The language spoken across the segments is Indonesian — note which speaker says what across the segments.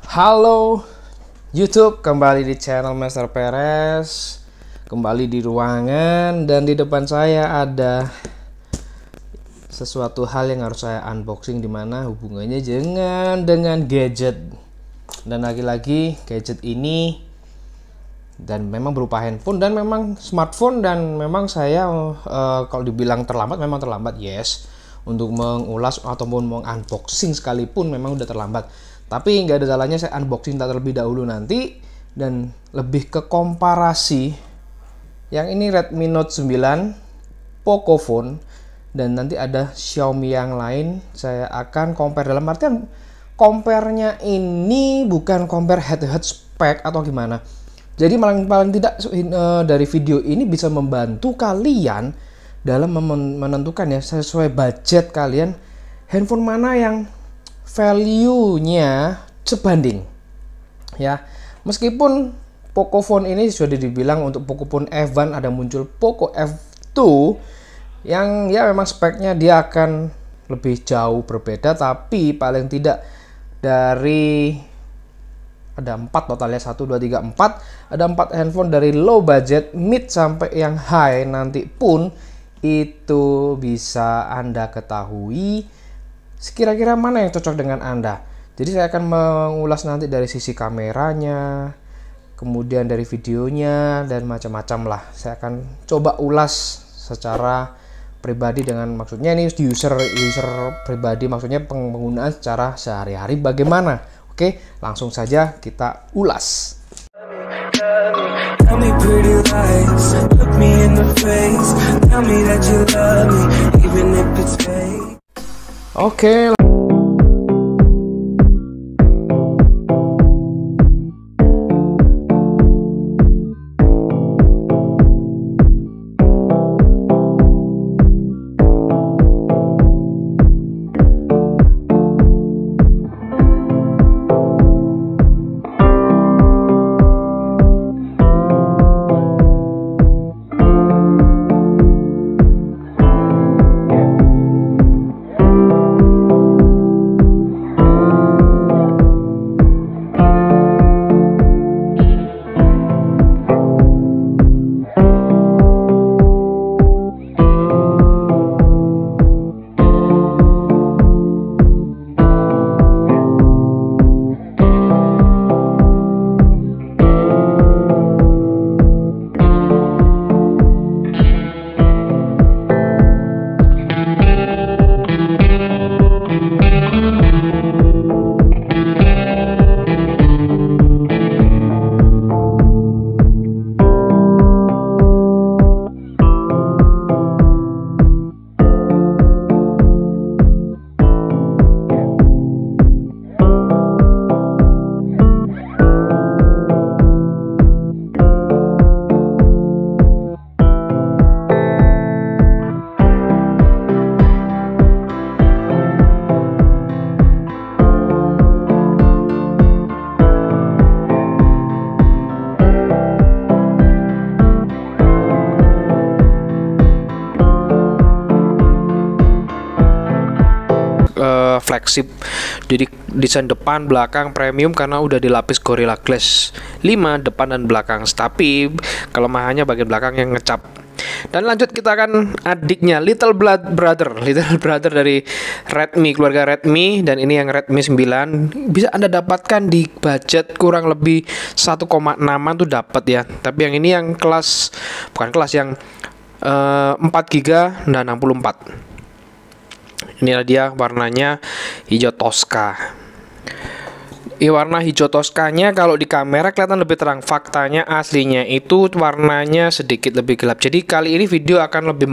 Speaker 1: Halo YouTube, kembali di channel Master Perez. Kembali di ruangan dan di depan saya ada sesuatu hal yang harus saya unboxing, dimana hubungannya dengan gadget. Dan lagi-lagi gadget ini dan memang berupa handphone dan memang smartphone, dan memang saya kalau dibilang terlambat memang terlambat, yes. Untuk mengulas ataupun mengunboxing sekalipun memang udah terlambat. Tapi nggak ada salahnya saya unboxing terlebih dahulu nanti, dan lebih ke komparasi. Yang ini Redmi Note 9 Pocophone, dan nanti ada Xiaomi yang lain. Saya akan compare, dalam artian compare-nya ini bukan compare head-to-head spek atau gimana. Jadi paling tidak dari video ini bisa membantu kalian dalam menentukan ya, sesuai budget kalian, handphone mana yang value-nya sebanding ya. Meskipun Pocophone ini sudah dibilang untuk Pocophone F1, ada muncul Poco F2 yang ya memang speknya dia akan lebih jauh berbeda, tapi paling tidak dari ada 4 totalnya, 1, 2, 3, 4, ada 4 handphone dari low budget, mid sampai yang high nanti pun itu bisa Anda ketahui sekira-kira mana yang cocok dengan Anda. Jadi saya akan mengulas nanti dari sisi kameranya, kemudian dari videonya, dan macam-macam lah. Saya akan coba ulas secara pribadi, dengan maksudnya ini user pribadi, maksudnya penggunaan secara sehari-hari bagaimana. Oke, langsung saja kita ulas. Tell me pretty lies, look me in the face, tell me that you love me, even if it's fake. Oke. Flagship, jadi desain depan belakang premium karena udah dilapis Gorilla Glass 5 depan dan belakang, tapi kelemahannya bagian belakang yang ngecap. Dan lanjut, kita akan adiknya, little brother dari Redmi, keluarga Redmi, dan ini yang Redmi 9 bisa Anda dapatkan di budget kurang lebih 1,6an tuh dapat ya. Tapi yang ini yang kelas, bukan kelas, yang 4GB dan 64. Inilah dia warnanya, hijau Tosca. Warna hijau Toscanya kalau di kamera kelihatan lebih terang. Faktanya aslinya itu warnanya sedikit lebih gelap. Jadi kali ini video akan lebih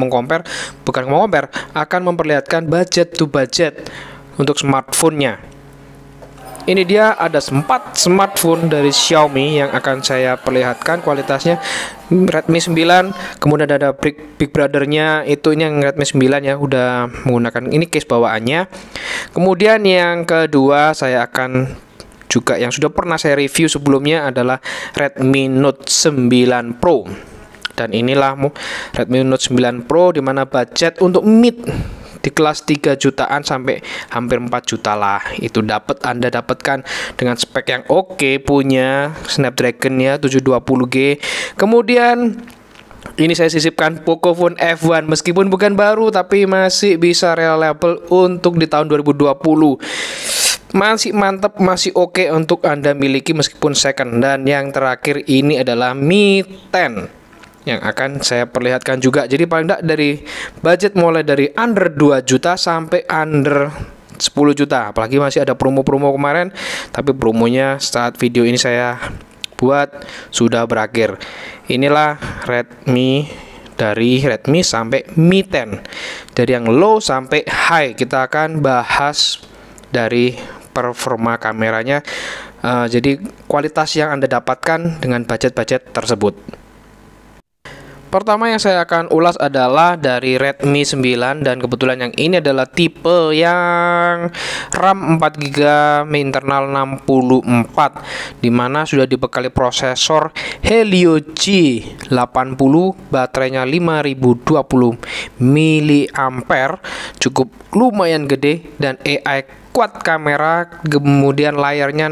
Speaker 1: akan memperlihatkan budget to budget untuk smartphone-nya. Ini dia ada 4 smartphone dari Xiaomi yang akan saya perlihatkan kualitasnya. Redmi 9, kemudian ada Big Brother-nya, itu ini yang Redmi 9 ya, udah menggunakan ini case bawaannya. Kemudian yang kedua saya akan juga yang sudah pernah saya review sebelumnya adalah Redmi Note 9 Pro. Dan inilah Redmi Note 9 Pro, dimana budget untuk mid di kelas 3 jutaan sampai hampir 4 juta lah. Itu Anda dapatkan dengan spek yang oke, punya Snapdragon-nya 720G. Kemudian ini saya sisipkan Pocophone F1, meskipun bukan baru tapi masih bisa reliable untuk di tahun 2020. Masih mantap, masih oke untuk Anda miliki meskipun second. Dan yang terakhir ini adalah Mi 10 yang akan saya perlihatkan juga. Jadi paling tidak dari budget mulai dari under 2 juta sampai under 10 juta. Apalagi masih ada promo-promo kemarin, tapi promonya saat video ini saya buat sudah berakhir. Inilah Redmi, dari Redmi sampai Mi 10, dari yang low sampai high. Kita akan bahas dari performa kameranya, jadi kualitas yang Anda dapatkan dengan budget-budget tersebut. Pertama yang saya akan ulas adalah dari Redmi 9, dan kebetulan yang ini adalah tipe yang RAM 4GB, internal 64, dimana sudah dibekali prosesor Helio G80, baterainya 5020 mAh, cukup lumayan gede, dan AI quad kamera, kemudian layarnya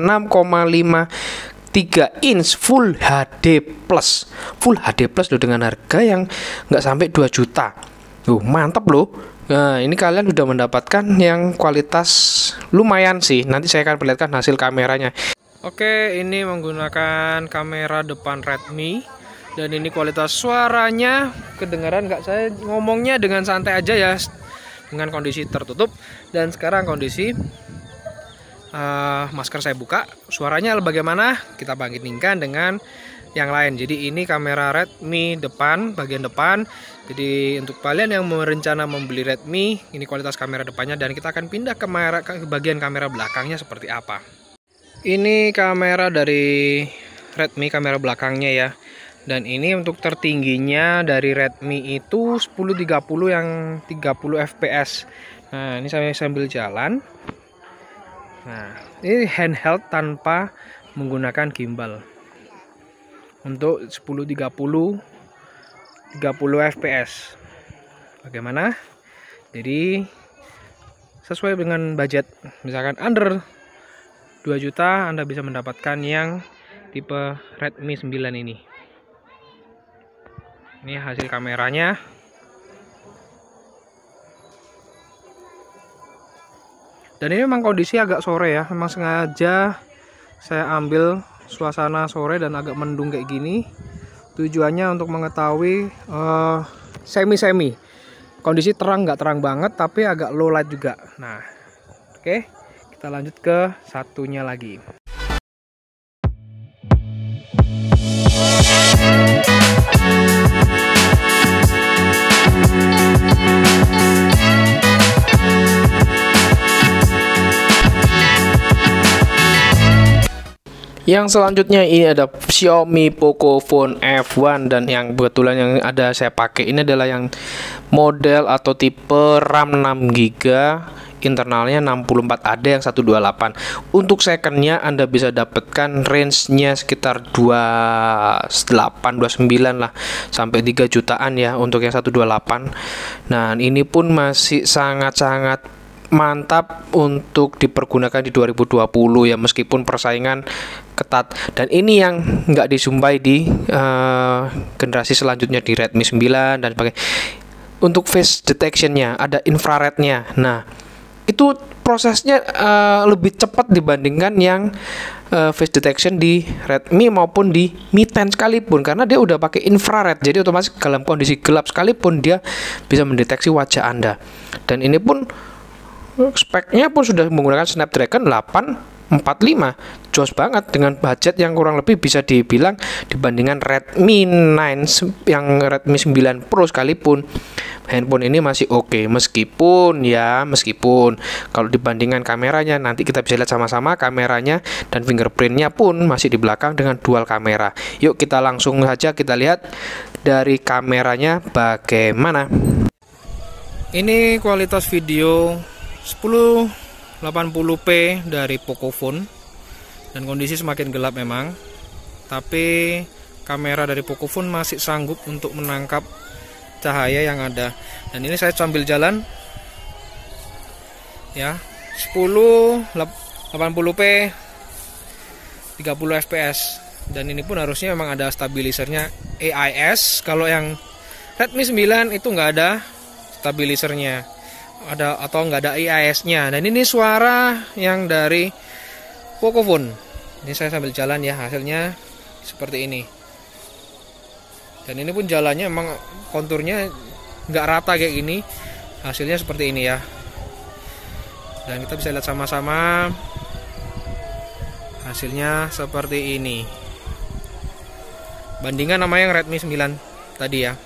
Speaker 1: 6,53 inch Full HD Plus. Full HD Plus loh, dengan harga yang nggak sampai 2 juta. Mantap loh. Nah, ini kalian sudah mendapatkan yang kualitas lumayan sih. Nanti saya akan perlihatkan hasil kameranya. Oke, ini menggunakan kamera depan Redmi, dan ini kualitas suaranya kedengaran nggak? Saya ngomongnya dengan santai aja ya, dengan kondisi tertutup. Dan sekarang kondisi masker saya buka, suaranya bagaimana? Kita bandingkan dengan yang lain. Jadi ini kamera Redmi depan, bagian depan. Jadi untuk kalian yang merencana membeli Redmi, ini kualitas kamera depannya, dan kita akan pindah ke bagian kamera belakangnya seperti apa. Ini kamera dari Redmi, kamera belakangnya ya. Dan ini untuk tertingginya dari Redmi itu 1030 yang 30 fps. Nah, ini saya sambil jalan. Nah, ini handheld tanpa menggunakan gimbal. Untuk 1030 30 fps. Bagaimana? Jadi sesuai dengan budget. Misalkan under 2 juta Anda bisa mendapatkan yang tipe Redmi 9 ini. Ini hasil kameranya. Dan ini memang kondisi agak sore ya, memang sengaja saya ambil suasana sore dan agak mendung kayak gini. Tujuannya untuk mengetahui semi-semi. Kondisi terang, nggak terang banget, tapi agak low light juga. Nah, oke, kita lanjut ke satunya lagi. Yang selanjutnya ini ada Xiaomi Pocophone F1, dan yang kebetulan yang ada saya pakai ini adalah yang model atau tipe RAM 6GB, internalnya 64, ada yang 128. Untuk secondnya Anda bisa dapatkan range-nya sekitar 28-29 lah, sampai 3 jutaan ya untuk yang 128. Nah, ini pun masih sangat-sangat mantap untuk dipergunakan di 2020 ya, meskipun persaingan ketat. Dan ini yang nggak disumpai di generasi selanjutnya di Redmi 9 dan sebagainya. Untuk face detection-nya ada infrarednya. Nah, itu prosesnya lebih cepat dibandingkan yang face detection di Redmi maupun di Mi 10 sekalipun, karena dia udah pakai infrared. Jadi otomatis dalam kondisi gelap sekalipun dia bisa mendeteksi wajah Anda. Dan ini pun speknya pun sudah menggunakan Snapdragon 845, jos banget dengan budget yang kurang lebih bisa dibilang dibandingkan Redmi 9 yang Redmi 9 Pro sekalipun. Handphone ini masih oke, meskipun kalau dibandingkan kameranya, nanti kita bisa lihat sama-sama kameranya dan fingerprintnya pun masih di belakang dengan dual kamera. Yuk kita langsung saja kita lihat dari kameranya bagaimana. Ini kualitas video 1080p dari Pocophone, dan kondisi semakin gelap memang, tapi kamera dari Pocophone masih sanggup untuk menangkap cahaya yang ada. Dan ini saya sambil jalan ya, 1080p 30 fps. Dan ini pun harusnya memang ada stabilisernya AIS. Kalau yang Redmi 9 itu nggak ada stabilisernya, atau nggak ada AIS-nya. Dan ini suara yang dari Pocophone. Ini saya sambil jalan ya, hasilnya seperti ini. Dan ini pun jalannya memang konturnya nggak rata kayak gini, hasilnya seperti ini ya. Dan kita bisa lihat sama-sama, hasilnya seperti ini. Bandingkan sama yang Redmi 9 tadi ya.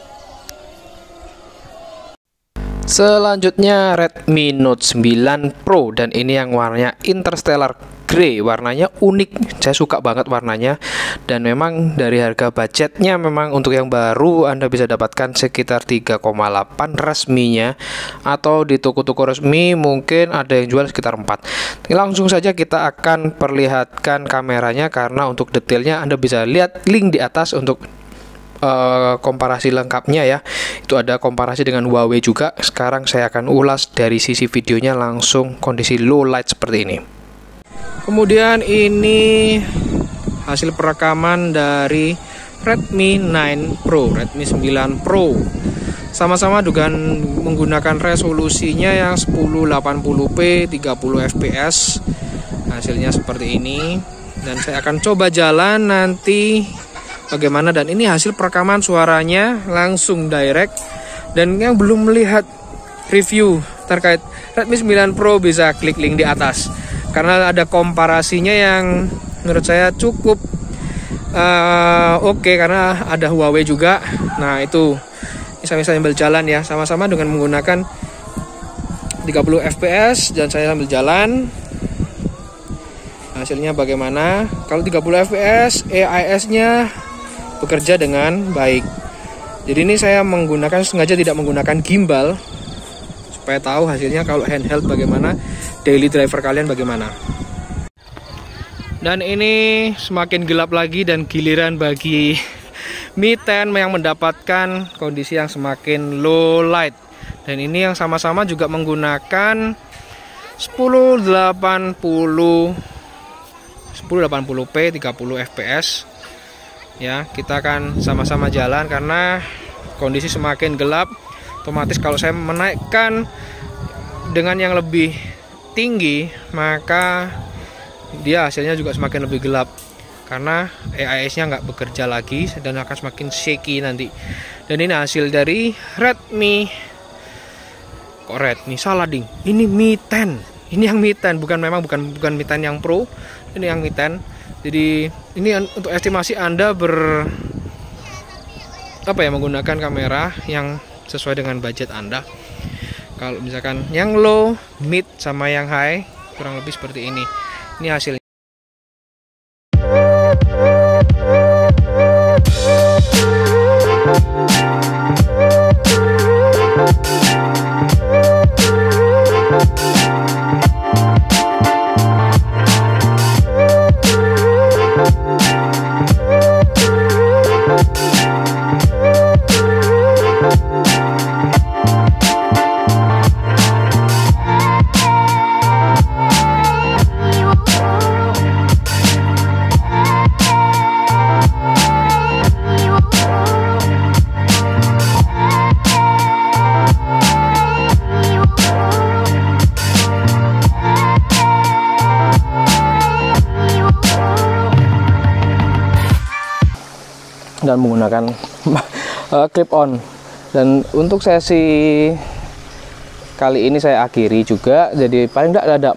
Speaker 1: Selanjutnya Redmi Note 9 Pro, dan ini yang warnanya Interstellar Grey. Warnanya unik, saya suka banget warnanya. Dan memang dari harga budgetnya, memang untuk yang baru Anda bisa dapatkan sekitar 3,8 resminya, atau di toko-toko resmi mungkin ada yang jual sekitar 4. Langsung saja kita akan perlihatkan kameranya, karena untuk detailnya Anda bisa lihat link di atas untuk komparasi lengkapnya ya. Itu ada komparasi dengan Huawei juga. Sekarang saya akan ulas dari sisi videonya langsung kondisi low light seperti ini. Kemudian ini hasil perekaman dari Redmi 9 Pro, Redmi 9 Pro. Sama-sama dengan menggunakan resolusinya yang 1080p 30 fps. Hasilnya seperti ini. Dan saya akan coba jalan nanti bagaimana. Dan ini hasil perekaman suaranya langsung direct. Dan yang belum melihat review terkait Redmi 9 Pro bisa klik link di atas, karena ada komparasinya yang menurut saya cukup oke, karena ada Huawei juga. Nah itu saya sambil jalan ya, sama-sama dengan menggunakan 30 fps. Dan saya sambil jalan, hasilnya bagaimana. Kalau 30 fps AIS nya bekerja dengan baik. Jadi ini saya sengaja tidak menggunakan gimbal, supaya tahu hasilnya kalau handheld bagaimana, daily driver kalian bagaimana. Dan ini semakin gelap lagi, dan giliran bagi Mi 10 yang mendapatkan kondisi yang semakin low light. Dan ini yang sama-sama juga menggunakan 1080p 30 fps. Ya, kita akan sama-sama jalan, karena kondisi semakin gelap. Otomatis kalau saya menaikkan dengan yang lebih tinggi, maka dia hasilnya juga semakin lebih gelap, karena AIS nya nggak bekerja lagi dan akan semakin shaky nanti. Dan ini hasil dari Redmi, salah ding, ini Mi 10. Ini yang Mi 10, bukan Mi 10 yang Pro, ini yang Mi 10. Jadi ini untuk estimasi Anda menggunakan kamera yang sesuai dengan budget Anda. Kalau misalkan yang low, mid, sama yang high, kurang lebih seperti ini. Ini hasilnya. Dan menggunakan clip on. Dan untuk sesi kali ini saya akhiri juga. Jadi paling tidak ada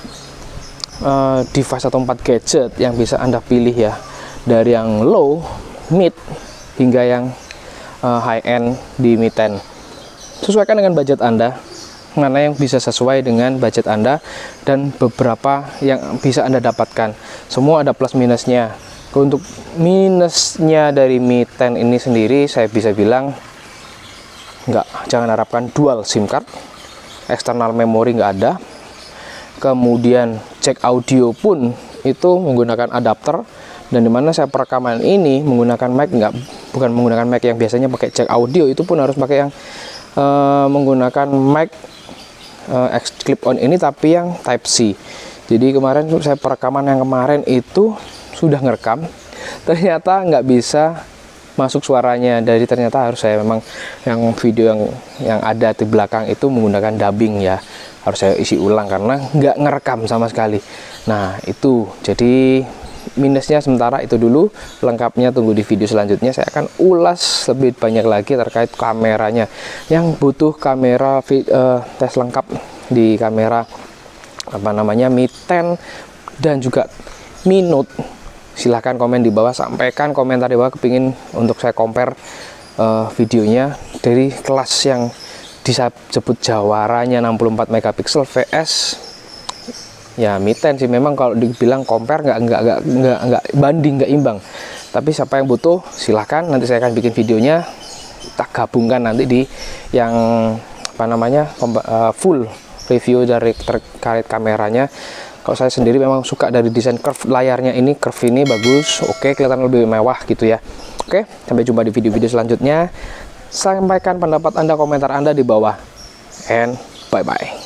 Speaker 1: 4 device atau 4 gadget yang bisa Anda pilih ya, dari yang low, mid, hingga yang high end di Mi 10. Sesuaikan dengan budget Anda, mana yang bisa sesuai dengan budget Anda, dan beberapa yang bisa Anda dapatkan. Semua ada plus minusnya. Untuk minusnya dari Mi 10 ini sendiri, saya bisa bilang jangan harapkan dual SIM card, eksternal memori nggak ada. Kemudian cek audio pun itu menggunakan adapter, dan dimana saya perekaman ini menggunakan mic, bukan menggunakan mic yang biasanya pakai cek audio, itu pun harus pakai yang menggunakan mic clip on ini tapi yang Type C. Jadi kemarin saya perekaman yang kemarin itu sudah ngerekam, ternyata nggak bisa masuk suaranya. Dari ternyata harus saya memang yang video yang ada di belakang itu menggunakan dubbing ya, harus saya isi ulang karena nggak ngerekam sama sekali. Nah itu jadi minusnya sementara itu dulu, lengkapnya tunggu di video selanjutnya. Saya akan ulas lebih banyak lagi terkait kameranya. Yang butuh kamera tes lengkap di kamera Mi 10 dan juga Mi Note, silahkan komen di bawah, sampaikan komentar di bawah kepingin untuk saya compare videonya dari kelas yang disebut jawaranya 64 megapiksel vs ya Mi 10 sih. Memang kalau dibilang compare nggak banding, nggak imbang. Tapi siapa yang butuh silahkan, nanti saya akan bikin videonya, tak gabungkan nanti di yang full review dari terkait kameranya. Kalau saya sendiri memang suka dari desain curve layarnya ini, curve ini bagus, oke, kelihatan lebih mewah gitu ya. Oke, sampai jumpa di video-video selanjutnya. Sampaikan pendapat Anda, komentar Anda di bawah, and bye bye.